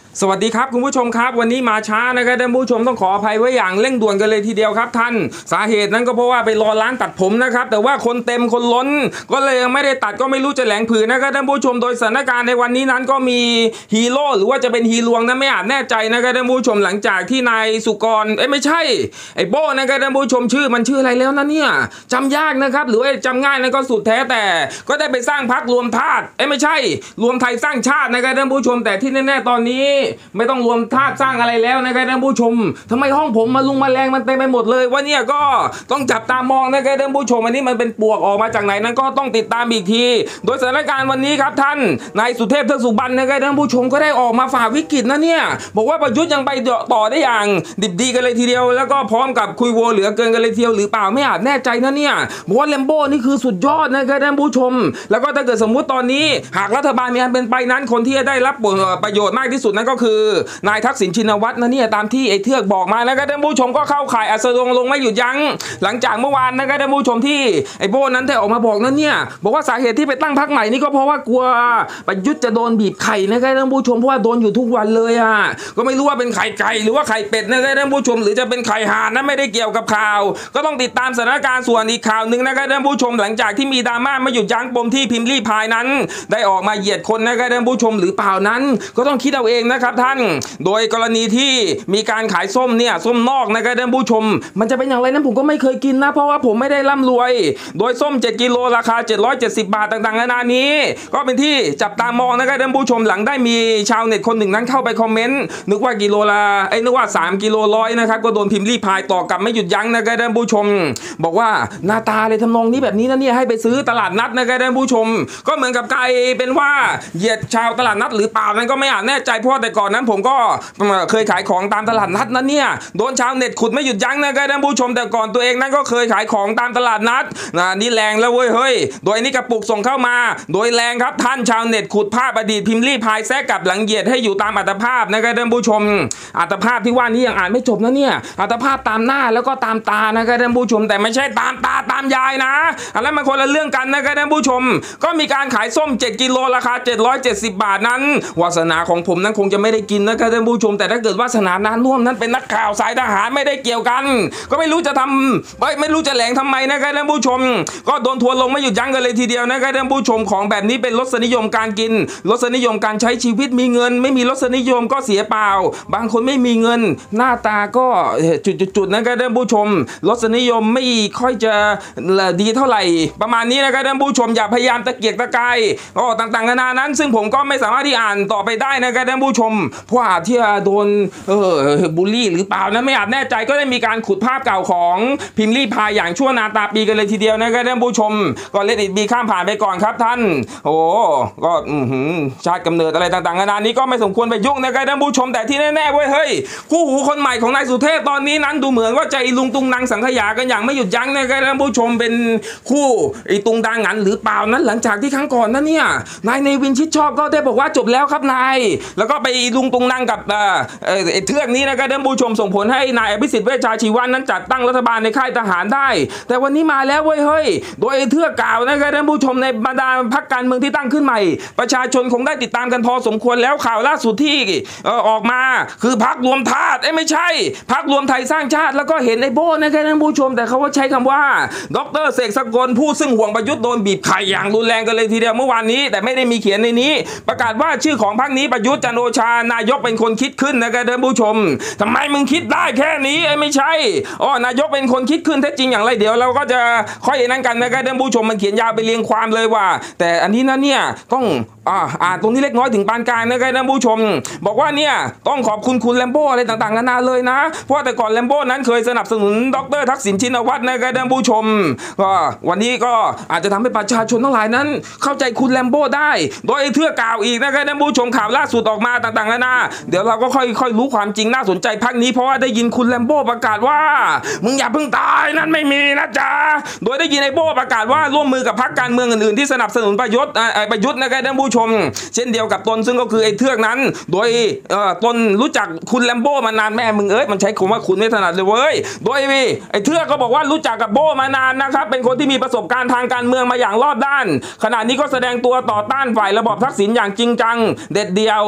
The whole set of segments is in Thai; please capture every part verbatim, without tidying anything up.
สวัสดีครับคุณผู้ชมครับวันนี้มาช้านะครับท่านผู้ชมต้องขออภัยไว้อย่างเร่งด่วนกันเลยทีเดียวครับท่านสาเหตุนั้นก็เพราะว่าไปรอร้านตัดผมนะครับแต่ว่าคนเต็มคนล้นก็เลยยังไม่ได้ตัดก็ไม่รู้จะแหลงผืนนะครับท่านผู้ชมโดยสถานการณ์ในวันนี้นั้นก็มีฮีโร่หรือว่าจะเป็นฮีลวงนั้นไม่อาจแน่ใจนะครับท่านผู้ชมหลังจากที่นายสุกรเอ้ไม่ใช่ไอ้โบ้นะครับท่านผู้ชมชื่อมันชื่ออะไรแล้วนะเนี่ยจำยากนะครับหรือว่าจำง่ายนั่นก็สุดแท้แต่ก็ได้ไปสร้างพรรครวมธาตุเอ้ไม่ใช่รวมไทยสร้างชาตินะครับท่านผู้ชมแต่ที่แน่ๆตอนนี้ไม่ต้องรวมธาตุสร้างอะไรแล้วนะครับท่านผู้ชมทำไมห้องผมมาลุงมาแรงมันเต็มไปหมดเลยว่าเนี่ยก็ต้องจับตามองนะครับท่านผู้ชมอันนี้มันเป็นปวกออกมาจากไหนนั้นก็ต้องติดตามอีกทีโดยสถานการณ์วันนี้ครับท่านนายสุเทพเทือกสุบรรณนะครับท่านผู้ชมก็ได้ออกมาฝ่าวิกฤตนะเนี่ยบอกว่าประยุทธ์ยังไปต่อได้อย่างดิบดีกันเลยทีเดียวแล้วก็พร้อมกับคุยโวเหลือเกินกันเลยทีเดียวหรือเปล่าไม่อาจแน่ใจนะเนี่ยบอกว่าแลมโบ้นี่คือสุดยอดนะครับท่านผู้ชมแล้วก็ถ้าเกิดสมมุติตอนนี้หากรัฐบาลมีอันเป็นไปนั้นคนที่จะได้รับประโยชน์มากที่สุดนั้นก็คือนายทักษิณชินวัตรนะเนี่ยตามที่ไอ้เทือกบอกมานะครับท่านผู้ชมก็เข้าข่ายอัสดงลงไม่หยุดยั้งหลังจากเมื่อวานนะครับท่านผู้ชมที่ไอ้โบ้นั้นได้ออกมาบอกนั้นเนี่ยบอกว่าสาเหตุที่ไปตั้งพรรคใหม่นี่ก็เพราะว่ากลัวประยุทธ์จะโดนบีบไข่นะครับท่านผู้ชมเพราะว่าโดนอยู่ทุกวันเลยอ่ะก็ไม่รู้ว่าเป็นไข่ไก่หรือว่าไข่เป็ดนะครับท่านผู้ชมหรือจะเป็นไข่ห่านนั้นไม่ได้เกี่ยวกับข่าวก็ต้องติดตามสถานการณ์ส่วนอีกข่าวหนึ่งนะครับท่านผู้ชมหลังจากที่มีดราม่าไม่หยุดยั้งปมที่พิมพ์ลี่พายนั้นได้ออกมาเหยียดคนนะครับท่านผู้ชมหรือเปล่านั้นก็ต้องคิดเอาเองนะครับท่านโดยกรณีที่มีการขายส้มเนี่ยส้มนอกนะครับท่านผู้ชมมันจะเป็นอย่างไรนั้นผมก็ไม่เคยกินนะเพราะว่าผมไม่ได้ร่ำรวยโดยส้มเจ็ดกิโลราคาเจ็ดร้อยเจ็ดสิบบาทต่างๆนานานี้ก็เป็นที่จับตามองนะครับท่านผู้ชมหลังได้มีชาวเน็ตคนหนึ่งนั้นเข้าไปคอมเมนต์นึกว่ากิโลละไอ้นึกว่าสามกิโลร้อยนะครับก็โดนพิมพ์รีพายต่อกลับไม่หยุดยั้งนะครับท่านผู้ชมบอกว่าหน้าตาเลยทำนองนี้แบบนี้นะเนี่ยให้ไปซื้อตลาดนัดนะครับท่านผู้ชมก็เหมือนกับกลายเป็นว่าเหยียดชาวตลาดนัดหรือเปล่านั้นก็ไม่อาจแน่ใจเพราะแต่ก่อนนั้นผมก็เคยขายของตามตลาดนัดนั้นเนี่ยโดนชาวเน็ตขุดไม่หยุดยั้งนะครับท่านผู้ชมแต่ก่อนตัวเองนั้นก็เคยขายของตามตลาดนัดนะนี่แรงแล้วเว้ยเฮ้ยโดยนี่กระปุกส่งเข้ามาโดยแรงครับท่านชาวเน็ตขุดภาพอดีตพิมพ์รีพายแทรกกับหลังเหยียดให้อยู่ตามอัตภาพนะครับท่านผู้ชมอัตภาพที่ว่านี้ยังอ่านไม่จบนะเนี่ยอัตภาพตามหน้าแล้วก็ตามตานะครับท่านผู้ชมแต่ไม่ใช่ตามตาตามยายนะอันนั้นมันคนละเรื่องกันนะครับท่านผู้ชมก็มีการขายส้มเจ็ดกิโลราคาเจ็ดร้อยเจ็ดสิบบาทนั้นวาสนาของผมนั้นคงจะไม่ได้กินนะครับท่านผู้ชมแต่ถ้าเกิดวาสนานั้นร่วมนั้นเป็นนักข่าวสายทหารไม่ได้เกี่ยวกันก็ไม่รู้จะทำไม่ไม่รู้จะแหลงทำไมนะครับท่านผู้ชมก็โดนทัวร์ลงไม่หยุดยั้งกันเลยทีเดียวนะครับท่านผู้ชมของแบบนี้เป็นรสนิยมการกินรสนิยมการใช้ชีวิตมีเงินไม่มีรสนิยมก็เสียเปล่าบางคนไม่มีเงินหน้าตาก็จุดๆนะครับท่านผู้ชมรสนิยมไม่ค่อยจะดีเท่าไหร่ประมาณนี้นะครับท่านผู้ชมอย่าพยายามตะเกียกตะกายก็ต่างๆนานานั้นซึ่งผมก็ไม่สามารถที่อ่านต่อไปได้นะครับท่านผู้ชมเพราะอาจที่จะโดนเออบูลลี่หรือเปล่านะไม่อาจแน่ใจก็ได้มีการขุดภาพเก่าของพิมพ์รีพายอย่างชั่วนาตาปีกันเลยทีเดียวนะครับท่านผู้ชมก็เลดอิทบีข้ามผ่านไปก่อนครับท่านโอ้ก็ชาติกำเนิดอะไรต่างๆนานานี้ก็ไม่สมควรไปยุ่งนะครับท่านผู้ชมแต่ที่แน่ๆเว้ยเฮ้ยคู่หูคนใหม่ของนายสุเทพตอนนี้นั้นดูเหมือนว่าจะอีลุงตุงนางสังขยากันอย่างไม่หยุดยั้งนะครับท่านผู้ชมเป็นคู่ไอ้ตุงดังงันหรือเปล่านั้นหลังจากที่ครั้งก่อนนั้นเนี่ยนายเนวินชิดชอบก็ได้บอกว่าจบแล้วครับนายแล้วก็ไปลุงตุงนางกับไอ้เทือกนี้นะครับท่านผู้ชมส่งผลให้นายอภิสิทธิ์เวชชาชีวานั้นจัดตั้งรัฐบาลในค่ายทหารได้แต่วันนี้มาแล้วเว้ยเฮ้ยโดยเทือกกล่าวนะครับท่านผู้ชมในบรรดาพรรคการเมืองที่ตั้งขึ้นใหม่ประชาชนคงได้ติดตามกันพอสมควรแล้วข่าวล่าสุดที่ออกมาคือพรรครวมธาตุเอ้ไม่ใช่พรรครวมไทยสร้างชาติแล้วก็เห็นไอ้โบ้นะครับท่านผู้ชมแต่เขาว่าใช้คำว่าดร.เสกสกลผู้ซึ่งห่วงประยุทธ์โดนบีบไข่อย่างรุนแรงกันเลยทีเดียวเมื่อวานนี้แต่ไม่ได้มีเขียนในนี้ประกาศว่าชื่อของพรรคนี้ประยุทธ์จันทร์โอชานายกเป็นคนคิดขึ้นนะครับท่านผู้ชมทำไมมึงคิดได้แค่นี้ไอ้ไม่ใช่อ๋อนายกเป็นคนคิดขึ้นแท้จริงอย่างไรเดี๋ยวเราก็จะค่อยนั่นกันนะครับท่านผู้ชมมันเขียนยาวไปเรียงความเลยว่าแต่อันนี้นะเนี่ยต้องอ่าอ่านตรงนี้เล็กน้อยถึงปานกลางนะครับท่านผู้ชมบอกว่าเนี่ยต้องขอบคุณคุณแลมโบ้อะไรต่างๆนานาเลยนะเพราะแต่ก่อนแลมโบ้นั้นเคยสนับสนุนดร.ทักษิณชินวัตรนะครับท่านผู้ชมก็วันนี้ก็อาจจะทำให้ประชาชนทั้งหลายนั้นเข้าใจคุณแลมโบ้ได้โดยเทือกกล่าวอีกนะครับท่านผู้ชมข่าวล่าสุดออกมาต่างๆนานาเดี๋ยวเราก็ค่อยๆรู้ความจริงน่าสนใจพักนี้เพราะว่าได้ยินคุณแลมโบ้ประกาศว่ามึงอย่าเพิ่งตายนั้นไม่มีนะจ๊ะโดยได้ยินไอ้โบ้ประกาศว่าร่วมมือกับพรรคการเมืองอื่นๆที่สนับสนุนประยุทธ์ประยุทธ์นะครับท่านผู้ชมเช่นเดียวกับตนซึ่งก็คือไอ้เทือกนั้นโดยตนรู้จักคุณแลมโบ้มานานแม่มึงเอ้ยมันใช้คำว่าคุณไม่ถนัดเลยเว้ยโดยไอ้เทือกก็บอกว่ารู้จักกับโบ้มานานนะครับเป็นคนที่มีประสบการณ์ทางการเมืองมาอย่างรอบด้านขณะนี้ก็แสดงตัวต่อต้านฝ่ายระบอบทักษิณอย่างจริงจังเด็ดเดียว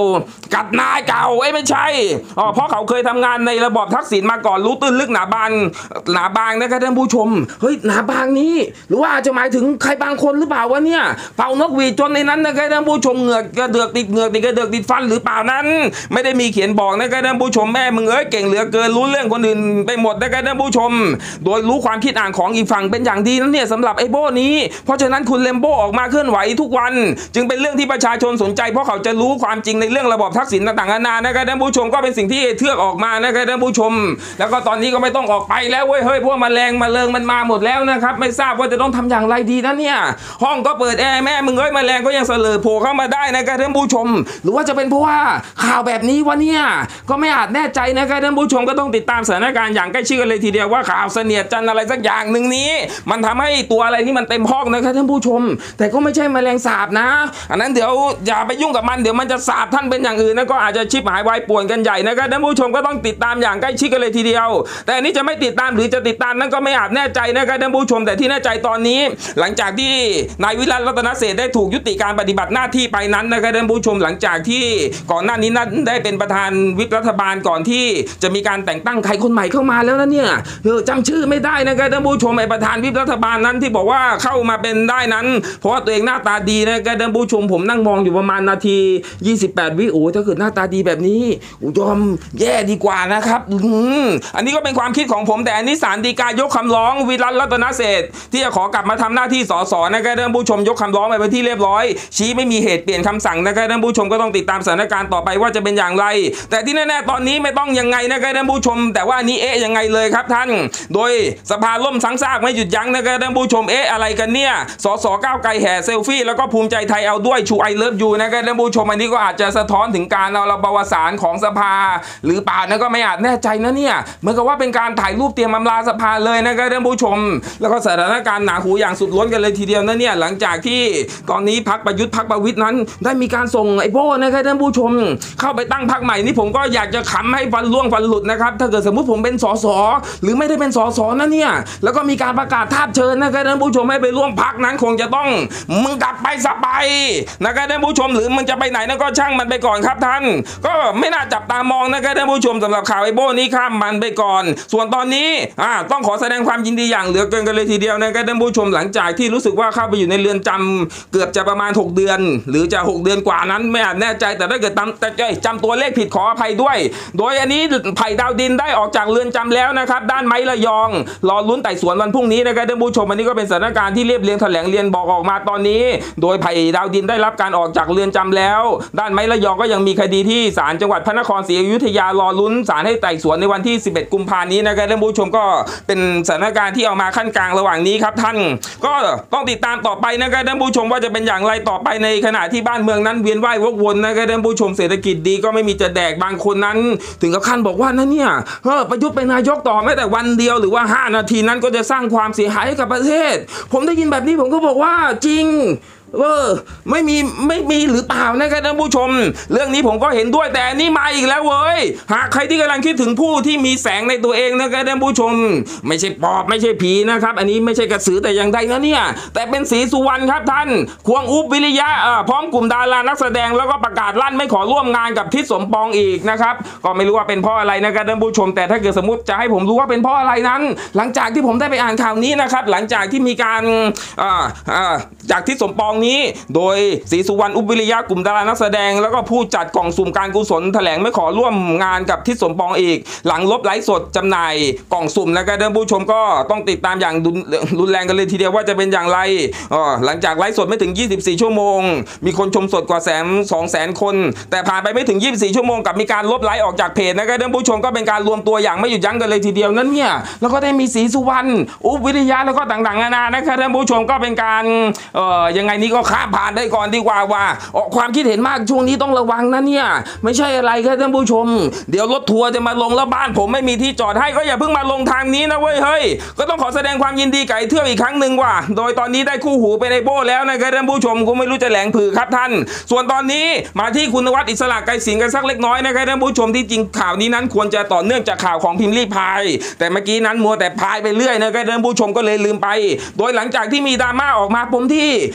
กัดนายเก่าเอ้ยไม่ใช่อ๋อเพราะเขาเคยทำงานในระบอบทักษิณมาก่อนรู้ตื้นลึกหนาบางหนาบางนะครับท่านผู้ชมเฮ้ยหนาบางนี้หรือว่าจะหมายถึงใครบางคนหรือเปล่าวะเนี่ยเป่านกหวีดจนในนั้นนะครับท่านผู้ชมเหงือกกระเดือกติดเหงือกติดกระเดือกติดฟันหรือเปล่านั้นไม่ได้มีเขียนบอกนะครับท่านผู้ชมแม่มึงเอ้ยเก่งเหลือเกินรู้เรื่องคนอื่นไปหมดนะครับท่านผู้ชมโดยรู้ความคิดอ่านของอีกฝั่งเป็นอย่างดีนั้นเนี่ยสำหรับไอ้โบ้นี้เพราะฉะนั้นคุณเลมโบ้ออกมาเคลื่อนไหวทุกวันจึงเป็นเรื่องที่ประชาชนสนใจเพราะเขาจะรู้ความจริงในเรื่องระบอบทักษิณต่างๆนานานะครับท่านผู้ชมก็เป็นสิ่งที่เทือกออกมานะครับท่านผู้ชมแล้วก็ตอนนี้ก็ไม่ต้องออกไปแล้วเว้ยเฮ้ยพวกแมลงแมลงมันมาหมดแล้วนะครับไม่ทราบว่าจะต้องทำอย่างไรดีนะเนี่ยห้องก็เปิดแอร์แม่มึงเอ้ยแมลงก็ยังเสลอโผล่เข้ามาได้นะครับท่านผู้ชมหรือว่าจะเป็นเพราะว่าข่าวแบบนี้วะเนี่ยก็ไม่อาจแน่ใจนะครับท่านผู้ชมก็ต้องติดตามสถานการณ์อย่างใกล้ชิดกันเลยทีเดียวว่าข่าวเสนียดจันอะไรสักอย่างหนึ่งนี้มันทำให้ตัวอะไรนี่มันเต็มห้องนะครับท่านผู้ชมแต่ก็ไม่ใช่แมลงสาบนะอันนั้นเดี๋ยวอย่าไปยุ่งกับมันเดี๋ยวมันจะสาบท่านเป็นอย่างอื่นนะก็อาจจะชิบหายวายป่วนกันใหญ่นะครับท่านผู้ชมก็ต้องติดตามอย่างใกล้ชิดกันเลยทีเดียวแต่อันนี้จะไม่ติดตามหรือจะติดตามนั้นก็ไม่อาจแน่ใจนะครับท่านผู้ชมแต่ที่แน่ใจตอนนี้หลังจากที่นายวิรัติรัตนเศรษฐ์ได้ถูกยุติการปฏิบัติหน้าที่ไปนั้นนะครับท่านผู้ชมหลังจากที่ก่อนหน้านี้นั้นได้เป็นประธานวิปรัฐบาลก่อนที่จะมีการแต่งตั้งใครคนใหม่เข้ามาแล้วนะเนี่ยเออจำชื่อไม่ได้นะครับท่านผู้ชมไอ้ประธานวิปรัฐบาลนั้นที่บอกว่าเข้ามาเป็นได้นั้นเพราะว่าตัวเองหน้าตาดีนะครับท่านผู้ชมผมนั่งมองอยู่ประมาณนาทียี่สิบแปดวิโอ้ถ้าเกิดหน้าตาดีแบบนี้ยอมแย่ดีกว่านะครับอันนี้ก็เป็นความคิดของผมแต่อันนี้ศาลฎีกายกคำร้องวิรัติรัตนเศรษฐ์ที่จะขอกลับมาทำหน้าที่สสนะครับท่านผู้ชมยกคำร้องไปเป็นที่เรียบร้อยชี้ไม่มีเหตุเปลี่ยนคำสั่งนะครับท่านผู้ชมก็ต้องติดตามสถานการณ์ต่อไปว่าจะเป็นอย่างไรแต่ที่แน่ๆตอนนี้ไม่ต้องยังไงนะครับท่านผู้ชมแต่ว่านี้เอ๊ะยังไงเลยครับท่านโดยสภาล่มสังซากไม่หยุดยั้งนะครับท่านผู้ชมเอ๊ะอะไรกันเนี่ยสสก้าวไกลแห่เซลฟี่แล้วก็ภูมิใจไทยเอาด้วยชูไอเลิฟยูนะครับท่านผู้ชมอันนี้ก็อาจจะสะท้อนถึงการเอาระบาวสารของสภาหรือเปล่านะก็ไม่อาจแน่ใจนะเนี่ยเหมือนกับว่าเป็นการถ่ายรูปเตรียมอำลาสภาเลยนะครับท่านผู้ชมแล้วก็สถานการณ์หนาหูอย่างสุดล้นกันเลยทีเดียวนะเนี่ยหลังจากที่ตอนนี้พรรคประยุทธ์พรรคประวิตรนั้นได้มีการส่งไอ้โบ้นะครับท่านผู้ชมเข้าไปตั้งพรรคใหม่นี่ผมก็อยากจะขำให้ฟันล่วงฟันหลุดนะครับถ้าเกิดสมมุติผมเป็นสสหรือไม่ได้เป็นสสนะเนี่ยแล้วก็มีการประกาศทาบเชิญนะครับท่านผู้ชมให้ไปร่วมพรรคนั้นคงจะต้องมึงกลับไปสบายนะครับท่านผู้ชมหรือมึงจะไปไหนนั่นก็ช่างมันไปก่อนครับท่านก็ไม่น่าจับตามองนะครับท่านผู้ชมสำหรับข่าวไอ้โบ้นี้ข้ามมันไปก่อนส่วนตอนนี้อ่าต้องขอแสดงความยินดีอย่างเหลือเกินกันเลยทีเดียวนะครับท่านผู้ชมหลังจากที่รู้สึกว่าเข้าไปอยู่ในเรือนจำเกือบจะประมาณหกเดือนหรือจะหกเดือนกว่านั้นไม่อาจแน่ใจแต่ถ้าเกิดจำแต่จำตัวเลขผิดขออภัยด้วยโดยอันนี้ไผ่ดาวดินได้ออกจากเรือนจำแล้วนะครับด้านไม้ระยองรอลุ้นไต่สวนวันพรุ่งนี้นะครับท่านผู้ชมอันนี้ก็เป็นสถานการณ์ที่เรียบเรียงแถลงเรียนบอกออกมาตอนนี้โดยไผ่ดาวดินได้รับการออกจากเรือนจำแล้วด้านไม้ระยองก็ยังมีคดีที่ศาลจังหวัดพระนครศรีอยุธยารอลุ้นศาลให้ไต่สวนในวันที่สิบเอ็ดกุมภาพันธ์นี้นะครับท่านผู้ชมก็เป็นสถานการณ์ที่เอามาขั้นกลางระหว่างนี้ครับท่านก็ต้องติดตามต่อไปนะครับท่านผู้ชมว่าจะเป็นอย่างไรต่อไปในขณะที่บ้านเมืองนั้นเวียนว่ายวกวนนะครับท่านผู้ชมเศรษฐกิจดีก็ไม่มีจะแดกบางคนนั้นถึงกับขั้นบอกว่านั่นเนี่ยเออประยุทธ์เป็นนายกต่อแม้แต่วันเดียวหรือว่าห้านาทีนั้นก็จะสร้างความเสียหายให้กับประเทศผมได้ยินแบบนี้ผมก็บอกว่าจริงเออไม่มีไม่มีหรือเปล่านะครับท่านผู้ชมเรื่องนี้ผมก็เห็นด้วยแต่อันนี้มาอีกแล้วเว้ยหากใครที่กำลังคิดถึงผู้ที่มีแสงในตัวเองนะครับท่านผู้ชมไม่ใช่ปอบไม่ใช่ผีนะครับอันนี้ไม่ใช่กระสือแต่อย่างใดนะเนี่ยแต่เป็นศรีสุวรรณครับท่านควงอุ๊บวิริยะเอ่อพร้อมกลุ่มดารานักแสดงแล้วก็ประกาศลั่นไม่ขอร่วมงานกับทิศสมปองอีกนะครับก็ไม่รู้ว่าเป็นเพราะอะไรนะครับท่านผู้ชมแต่ถ้าเกิดสมมติจะให้ผมรู้ว่าเป็นเพราะอะไรนั้นหลังจากที่ผมได้ไปอ่านข่าวนี้นะครับหลังจากที่มีการอ่าอ่าจากทิศสมปองนี้โดยศรีสุวรรณอุบวิริยะกลุ่มดารานักแสดงแล้วก็ผู้จัดกล่องสุ่มการกุศลแถลงไม่ขอร่วมงานกับทิศสมปองอีกหลังลบไลฟ์สดจำหน่ายกล่องสุ่มนะครับท่านผู้ชมก็ต้องติดตามอย่างรุนแรงกันเลยทีเดียวว่าจะเป็นอย่างไรอ๋อหลังจากไลฟ์สดไม่ถึงยี่สิบสี่ชั่วโมงมีคนชมสดกว่าแสนสองแสนคนแต่ผ่านไปไม่ถึงยี่สิบสี่ชั่วโมงกับมีการลบไลฟ์ออกจากเพจนะครับท่านผู้ชมก็เป็นการรวมตัวอย่างไม่หยุดยั้งกันเลยทีเดียวนั้นเนี่ยแล้วก็ได้มีศรีสุวรรณอุบวิริยะแล้วก็ต่างๆนานานะครับท่านผู้ชมก็เป็นการเอ่อยังไงนี้ก็ข้ามผ่านได้ก่อนดีกว่าว่าออกความคิดเห็นมากช่วงนี้ต้องระวังนะเนี่ยไม่ใช่อะไรครับท่านผู้ชมเดี๋ยวรถทัวร์จะมาลงแล้วบ้านผมไม่มีที่จอดให้ก็อย่าเพิ่งมาลงทางนี้นะเว้ยเฮ้ยก็ต้องขอแสดงความยินดีกับไอ้เทือกอีกครั้งหนึ่งว่าโดยตอนนี้ได้คู่หูไปในโบ้แล้วนะครับท่านผู้ชมกูไม่รู้จะแหลงผือครับท่านส่วนตอนนี้มาที่คุณนวัดอิสระไกรสิงห์กันสักเล็กน้อยนะครับท่านผู้ชมที่จริงข่าวนี้นั้นควรจะต่อเนื่องจากข่าวของพิมพ์ลี่พายแต่เมื่อกี้นั้นมัวแต่พายไปเรื่อยนะครับท่านผู้ชมก็เลยลืมไปโดยหลังจากที่มีดราม่าออกมาปมที่เออ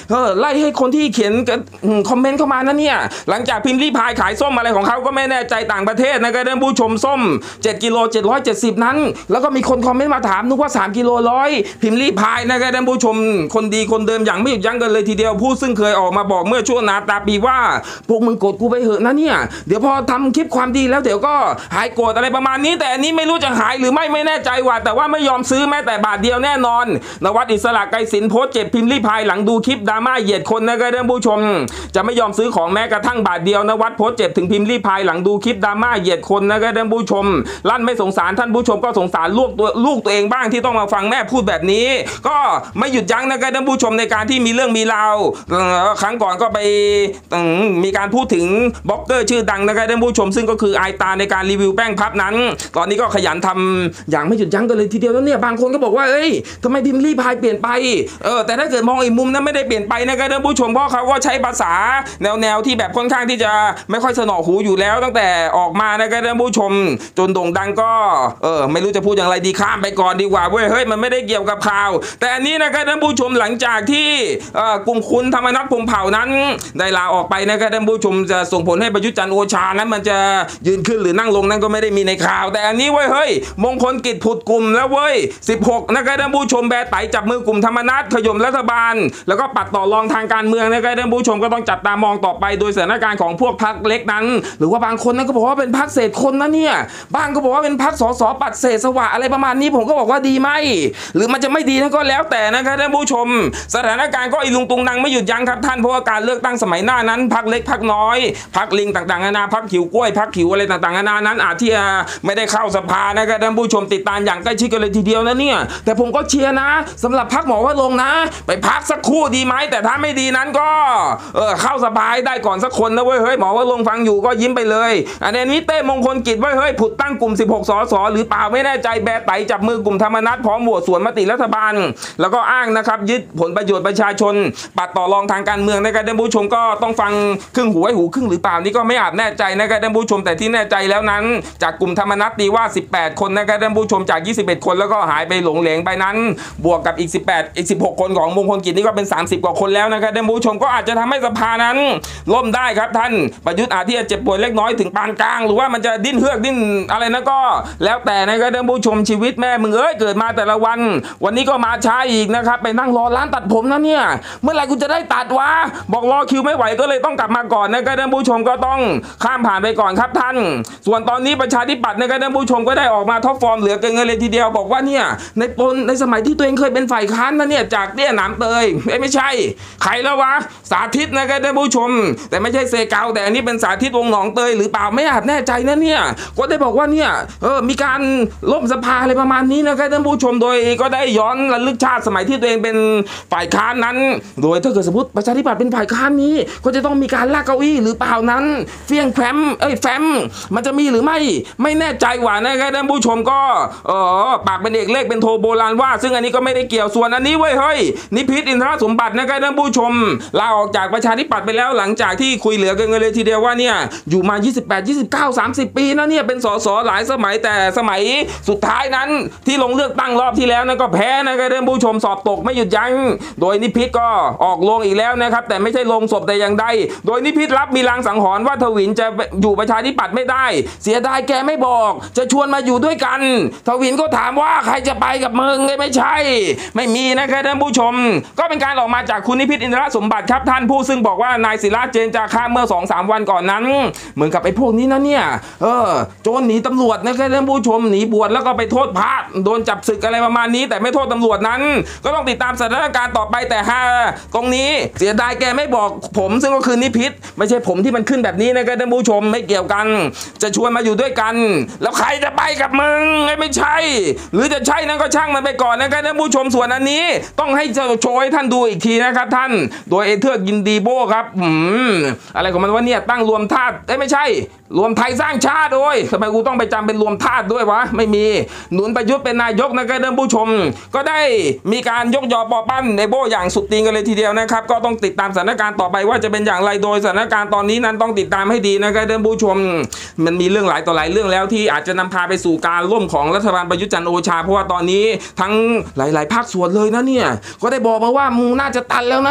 ล่ให้คนที่เขียนคอมเมนต์เข้ามานะเนี่ยหลังจากพิมพ์รีพายขายส้มอะไรของเขาก็ไม่แน่ใจต่างประเทศนะครับท่านผู้ชมส้มเจ็ดกิโลเจ็ดร้อยเจ็ดสิบนั้นแล้วก็มีคนคอมเมนต์มาถามนึกว่าสามกิโลร้อยพิมพ์รีพายนะครับท่านผู้ชมคนดีคนเดิมอย่างไม่หยุดยั้งกันเลยทีเดียวผู้ซึ่งเคยออกมาบอกเมื่อช่วงนาตาปีว่าพวกมึงโกรธกูไปเหอะนะเนี่ยเดี๋ยวพอทำคลิปความดีแล้วเดี๋ยวก็หายโกรธอะไรประมาณนี้แต่อันนี้ไม่รู้จะหายหรือไม่ไม่แน่ใจว่าแต่ว่าไม่ยอมซื้อแม้แต่บาทเดียวแน่นอนนวัดอิสระไกรศิลป์โพสต์เจ็บพิมพ์รีพายหลังดูคลิปดราม่าเหยียดคนนะครับท่านผู้ชมจะไม่ยอมซื้อของแม้กระทั่งบาทเดียวนวัดโพสต์เจ็บถึงพิมพ์รีพายหลังดูคลิปดราม่าเหยียดคนนะครับท่านผู้ชมลั่นไม่สงสารท่านผู้ชมก็สงสารลูกตัวลูกตัวเองบ้างที่ต้องมาฟังแม่พูดแบบนี้ก็ไม่หยุดยั้งนะครับท่านผู้ชมในการที่มีเรื่องมีราวครั้งก่อนก็ไปมีการพูดถึงบล็อกเกอร์ชื่อดังนะครับท่านผู้ชมซึ่งก็คือไอตาในการรีวิวแป้งพับนั้นตอนนี้ก็ขยันทำอย่างไม่หยุดยั้งกันเลยทีเดียวแล้วเนี่ยบางคนก็บอกว่าเอ้ยทำไมพิมพ์รีพายเปลี่ยนไปเออแต่ถ้าเกิดมองอีกมุมนั้นไม่ได้เปลี่ยนไปนะครับท่านผู้ชมเพราะเขาก็ใช้ภาษาแนวแนวที่แบบค่อนข้างที่จะไม่ค่อยสนอหูอยู่แล้วตั้งแต่ออกมานะครับท่านผู้ชมจนโด่งดังก็เออไม่รู้จะพูดอย่างไรดีข้ามไปก่อนดีกว่าเว้ยเฮ้ยมันไม่ได้เกี่ยวกับข่าวแต่อันนี้นะครับท่านผู้ชมหลังจากที่เอ่อกลุ่มคุณธรรมนัสพรหมเผ่านั้นได้ลาออกไปนะครับท่านผู้ชมจะส่งผลให้ประยุทธ์จันทร์โอชานั้นมันจะยืนขึ้นหรือนั่งลงนั้นก็ไม่ได้มีในข่าวแต่อันนี้เว้ยเฮ้ยมงคลกิจผุดกลุ่มแล้วเว้ยสิบหกนะครับท่านผู้ชมแบไตจับมือกลุ่มธรรมนัสขย่มรัฐบาลแล้วก็ปัดต่อรองทางการเมืองนะครับท่านผู้ชมก็ต้องจับตามองต่อไปโดยสถานการณ์ของพวกพรรคเล็กนั้นหรือว่าบางคนนั้นก็บอกว่าเป็นพรรคเศษคนนะเนี่ยบางก็บอกว่าเป็นพรรคสสปัดเศษสวะอะไรประมาณนี้ผมก็บอกว่าดีไหมหรือมันจะไม่ดีนั่นก็แล้วแต่นะครับท่านผู้ชมสถานการณ์ก็อีลุงตุงนังไม่หยุดยั้งครับท่านเพราะว่าการเลือกตั้งสมัยหน้านั้นพรรคเล็กพรรคน้อยพรรคลิงต่างๆนานาพรรคขิวกล้วยพรรคขิวอะไรต่างๆนานานั้นอาจที่จะไม่ได้เข้าสภานะครับท่านผู้ชมติดตามอย่างใกล้ชิดกันเลยทีเดียวนะเนี่ยแต่ผมก็เชียร์นะสำหรับพรรคหมอวรงค์นะไปพักสักครู่ดีไหมแต่ถ้าไม่ดีนั้นก็เออเข้าสภาได้ก่อนสักคนนะเว้ยเฮ้ยหมอวรงค์ฟังอยู่ก็ยิ้มไปเลยอันนี้เต้มงคลกิจเว้ยเฮ้ยผุดตั้งกลุ่มสิบหกสสหรือเปล่าไม่แน่ใจแบไตจับมือกลุ่มธรรมนัสพร้อมโหวตสวนมติรัฐบาลแล้วก็อ้างนะครับยึดผลประโยชน์ประชาชนปัดต่อรองทางการเมืองนะครับท่านผู้ชมก็ต้องฟังครึ่งหูไว้หูครึ่งหรือเปล่านี่ก็ไม่อาจแน่ใจนะครับท่านผู้ชมแต่ที่แน่ใจแล้วนั้นจากกลุ่มธรรมนัสตีว่าสิบแปดคนนะครับท่านผู้ชมจากยี่สิบเอ็ดคนแล้วก็หายไปหลงเหลงไปนั้นบวกกับอีกสิบแปดอีกสิบหกคนของมงคลกิจนี่ก็เป็นสามสิบกว่าคนแล้วนะครับท่านผู้ชมก็อาจจะทำให้สภานั้นล่มได้ครับท่านประยุทธ์อาจที่จะเจ็บป่วยเล็กน้อยถึงปานกลางหรือว่ามันจะดิ้นเฮือกดิ้นอะไรนะก็แล้วแต่นะครับท่านผู้ชมชีวิตแม่มึงเอ้ยเกิดมาแต่ละวันวันนี้ก็มาช้าอีกนะครับไปนั่งรอร้านตัดผมนะเนี่ยเมื่อไหร่กูจะได้ตัดวะบอกรอคิวไม่ไหวก็เลยต้องกลับมาก่อนนะครับท่านผู้ชมก็ต้องข้ามผ่านไปก่อนครับท่านส่วนตอนนี้ประชาธิปัตย์นะครับท่านผู้ชมก็ได้ออกมาท็อปฟอร์มเหลือเกินเลยทีเดียวบอกว่าเนี่ยในปนในสมัยที่ตัวเองเคยเป็นฝ่ายค้านนะเนี่ยจากเตี้ยหนามเตยไม่ใช่ใครแล้ววะสาธิตนะครับท่านผู้ชมแต่ไม่ใช่เซเกาแต่อันนี้เป็นสาธิตวงหนองเตยหรือเปล่าไม่อาจแน่ใจนะเนี่ยก็ได้บอกว่าเนี่ยเออมีการล่มสภาอะไรประมาณนี้นะครับท่านผู้ชมโดยก็ได้ย้อนระลึกชาติสมัยที่ตัวเองเป็นฝ่ายค้านนั้นโดยถ้าเกิดสมมติประชาธิปัตย์เป็นฝ่ายค้านนี้ก็จะต้องมีการลากเก้าอี้หรือเปล่านั้นเฟี้ยงแฟ้มเอ้ยแฟ้มมันจะมีหรือไม่ไม่แน่ใจว่านะครับท่านผู้ชมก็เออปากเป็นเอกเลขเป็นโทโบราณว่าซึ่งอันนี้ก็ไม่ได้เกี่ยวส่วนอันนี้เว้ยเฮ้ยนิพิษอินทรสมบัตินะครับท่านผู้ชมลาออกจากประชาธิปัตย์ไปแล้วหลังจากที่คุยเหลือกันเลยทีเดียวว่าเนี่ยอยู่มายี่สิบแปด ยี่สิบเก้า สามสิบปีนะเนี่ยเป็นสสหลายสมัยแต่สมัยสุดท้ายนั้นที่ลงเลือกตั้งรอบที่แล้วนั่นก็แพ้นะครับท่านผู้ชมสอบตกไม่หยุดยั้งโดยนิพิษก็ออกลงอีกแล้วนะครับแต่ไม่ใช่ลงศพแต่อย่างใดโดยนิพิษรับมีลางสังหรณ์ว่าทวินจะอยู่ประชาธิปัตย์ไม่ได้เสียดายแกไม่บอกจะชวนมาอยู่ด้วยกันทวินก็ถามว่าใครจะไปกับมึงไม่ใช่ไม่มีนะครับท่านผู้ชมก็เป็นการออกมาจากคุณนิพิษอินทรสมบัติครับท่านผู้ซึ่งบอกว่านายศิระเจนจาคะเมื่อ สองสาม วันก่อนนั้นเหมือนกับไอ้พวกนี้นะเนี่ยเออโจรหนีตำรวจนะครับท่านผู้ชมหนีบวชแล้วก็ไปโทษพระโดนจับศึกอะไรประมาณนี้แต่ไม่โทษตำรวจนั้นก็ต้องติดตามสถานการณ์ต่อไปแต่ฮะตรงนี้เสียดายแกไม่บอกผมซึ่งก็คือนิพิษไม่ใช่ผมที่มันขึ้นแบบนี้นะครับท่านผู้ชมไม่เกี่ยวกันจะชวนมาอยู่ด้วยกันแล้วใครจะไปกับมึงไม่ใช่หรือจะใช่นั้นก็ช่างมันไปก่อนนะครับท่านผู้ชมส่วนอันนี้ต้องให้จะโชว์ให้ท่านดูอีกทีนะครับท่านโดยเอเธอร์กินดีโบครับอืมอะไรของมันวะเนี่ยตั้งรวมธาตุเอ้ยไม่ใช่รวมไทยสร้างชาติโอ้ยทำไมกูต้องไปจำเป็นรวมธาตุด้วยวะไม่มีหนุนประยุทธ์เป็นนายกนะครับท่านผู้ชมก็ได้มีการยกยอปอปั้นในโบอย่างสุดตีนกันเลยทีเดียวนะครับก็ต้องติดตามสถานการณ์ต่อไปว่าจะเป็นอย่างไรโดยสถานการณ์ตอนนี้นั้นต้องติดตามให้ดีนะครับท่านผู้ชมมันมีเรื่องหลายต่อหลายเรื่องแล้วที่อาจจะนำพาไปสู่การล่มของรัฐบาลประยุทธ์จันทร์โอชาเพราะว่าตอนนี้ทั้งหลายๆภาคส่วนเลยนะเนี่ยก็ได้บอกมาว่ามึงน่าจะตันแล้วนะ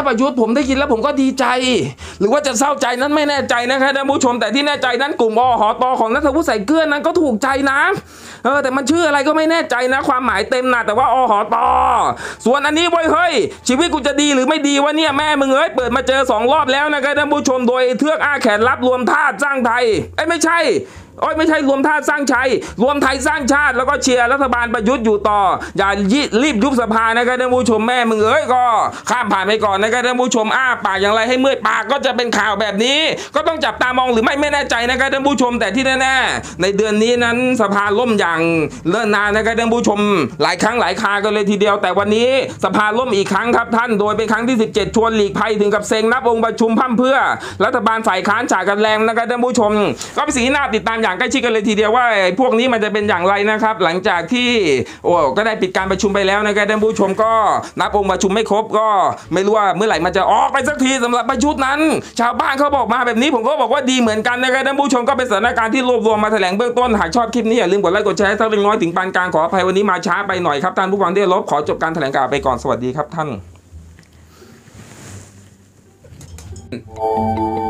ประยุทธ์ผมได้ยินแล้วผมก็ดีใจหรือว่าจะเศร้าใจนั้นไม่แน่ใจนะครับท่านผู้ชมแต่ที่แน่ใจนั้นกลุ่มอหตของณัฐวุฒิใส่เกลือนั้นก็ถูกใจนะเออแต่มันชื่ออะไรก็ไม่แน่ใจนะความหมายเต็มนะแต่ว่าอหตส่วนอันนี้เว้ยเฮ้ยชีวิตกูจะดีหรือไม่ดีวะเนี่ยแม่มึงเอ้ยเปิดมาเจอสองรอบแล้วนะครับท่านผู้ชมโดยเทือกอ้าแขนรับรวมธาตุสร้างไทยไอ้ไม่ใช่โอ้ยไม่ใช่รวมธาตุสร้างชัยรวมไทยสร้างชาติแล้วก็เชียร์รัฐบาลประยุทธ์อยู่ต่ออย่ารีบยุบสภานะครับท่านผู้ชมแม่มึงเอ้ยก็ข้ามผ่านไปก่อนนะครับท่านผู้ชมอ้าปากอย่างไรให้เมื่อยปากก็จะเป็นข่าวแบบนี้ก็ต้องจับตามองหรือไม่ไม่แน่ใจนะครับท่านผู้ชมแต่ที่แน่ๆในเดือนนี้นั้นสภาล่มอย่างเลิ่นนานนะครับท่านผู้ชมหลายครั้งหลายคากันเลยทีเดียวแต่วันนี้สภาล่มอีกครั้งครับท่านโดยเป็นครั้งที่สิบเจ็ดชวนหลีกภัยถึงกับเซ็งนับองค์ประชุมพั่มเพื่อรัฐบาลฝ่ายค้านฉากกันแรงนะครับท่านผู้ชมก็เป็นสิ่งที่น่าติดตามอย่างใกล้ชิดกันเลยทีเดียวว่าพวกนี้มันจะเป็นอย่างไรนะครับหลังจากที่โอ้ก็ได้ปิดการประชุมไปแล้วนะครับท่านผู้ชมก็นับองค์ประชุมไม่ครบก็ไม่รู้ว่าเมื่อไหร่มันจะออกไปสักทีสำหรับประยุทธ์นั้นชาวบ้านเขาบอกมาแบบนี้ผมก็บอกว่าดีเหมือนกันนะครับท่านผู้ชมก็เป็นสถานการณ์ที่รวบรวมมาแถลงเบื้องต้นหากชอบคลิปนี้อย่าลืมกดไลค์กดแชร์ถ้าเล็กน้อยถึงปานกลางขออภัยวันนี้มาช้าไปหน่อยครับท่านผู้ฟังที่เคารพขอจบการแถลงข่าวไปก่อนสวัสดีครับท่าน